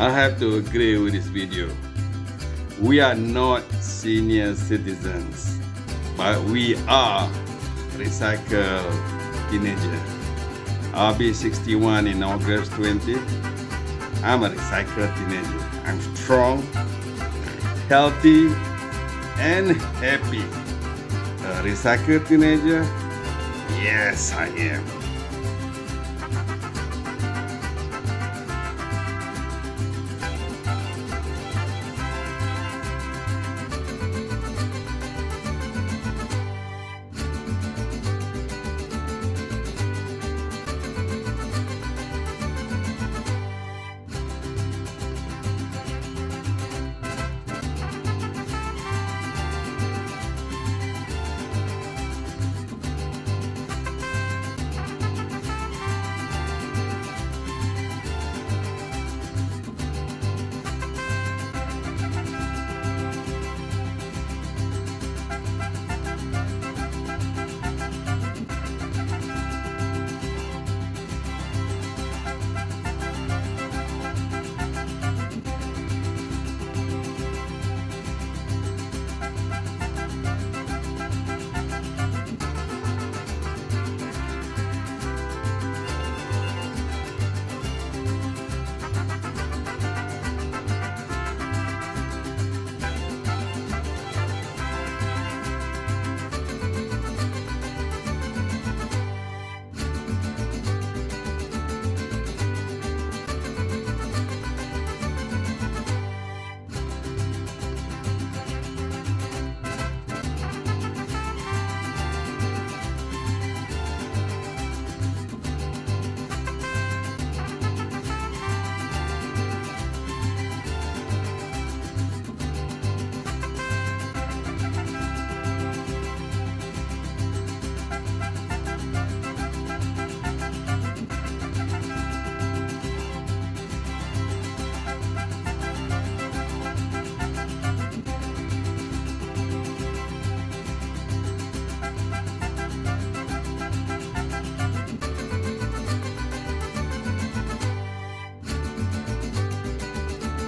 I have to agree with this video. We are not senior citizens, but we are recycled teenager. I'll be 61 in August 20. I'm a recycled teenager. I'm strong, healthy, and happy. A recycled teenager? Yes, I am.